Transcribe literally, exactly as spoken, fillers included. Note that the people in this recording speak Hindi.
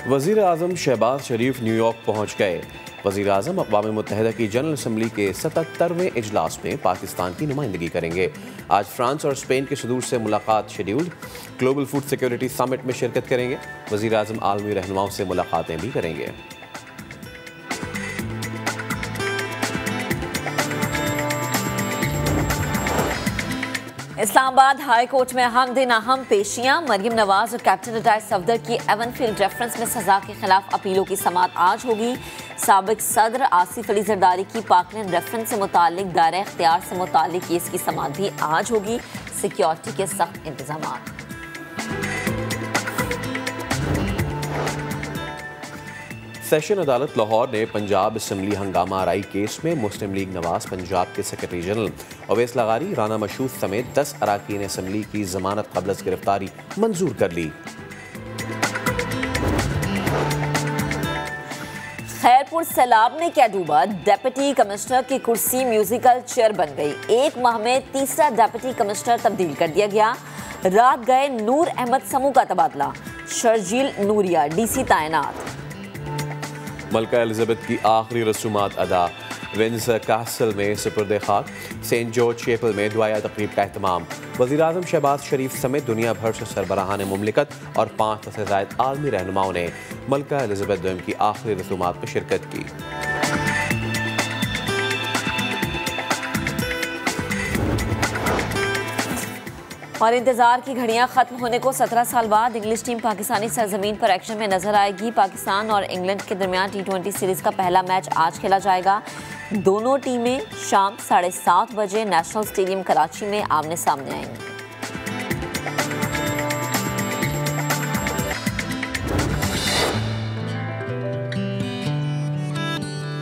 वज़ीर आज़म शहबाज शरीफ न्यूयॉर्क पहुँच गए। वज़ीर आज़म अक़वाम मुत्तहिदा की जनरल असम्बली के सतहत्तरवें इजलास में पाकिस्तान की नुमाइंदगी करेंगे। आज फ्रांस और स्पेन के सदूर से मुलाकात scheduled. Global food security summit में शिरकत करेंगे। वज़ीर आज़म आलमी रहनुमाओं से मुलाकातें भी करेंगे। इस्लामाबाद हाई कोर्ट में अहम दिन अहम पेशियां। मरियम नवाज और कैप्टन रिटायर्ड सफदर की एवनफील्ड रेफरेंस में सजा के खिलाफ अपीलों की समाअत आज होगी। साबिक सदर आसिफ अली जरदारी की पाकलैंड रेफरेंस से मुतालिक दायरा इख्तियार से मुतालिक केस की समाअत भी आज होगी। सिक्योरिटी के सख्त इंतजाम। सेशन अदालत लाहौर ने पंजाब असम्बली हंगामा आराई केस में मुस्लिम लीग नवाज पंजाब के सेक्रेटरी जनरल अवैस लगारी, राना मशहूद समेत दस अरकान असम्बली की जमानत कबल अज़ गिरफ्तारी मंजूर कर ली। खैरपुर सैलाब ने क्या डूबा, डिप्टी कमिश्नर की कुर्सी म्यूजिकल चेयर बन गई। एक माह में तीसरा डिप्टी कमिश्नर तब्दील कर दिया गया। रात गए नूर अहमद समूह का तबादला, शर्जील नूरिया डीसी तैनात। मलका एलिजाबेथ की आखिरी रसूमात अदा। विंडसर कैसल में सुपुर्द खाक। सेंट जॉर्ज चैपल में दुआया तकरीब का एहतमाम। वज़ीर आज़म शहबाज शरीफ समेत दुनिया भर से सरबराहान मुमलिकत और पाँच से ज़ायद आलमी रहनुमाओं ने मलका एलिजाबेथ दोम की आखिरी रसूमात में शिरकत की। और इंतजार की घड़ियां खत्म होने को सत्रह साल बाद इंग्लिश टीम पाकिस्तानी सरजमीन पर एक्शन में नजर आएगी। पाकिस्तान और इंग्लैंड के दरमियान टी ट्वेंटी सीरीज का पहला मैच आज खेला जाएगा। दोनों टीमें शाम साढ़े सात बजे नेशनल स्टेडियम कराची में आमने सामने आएंगी।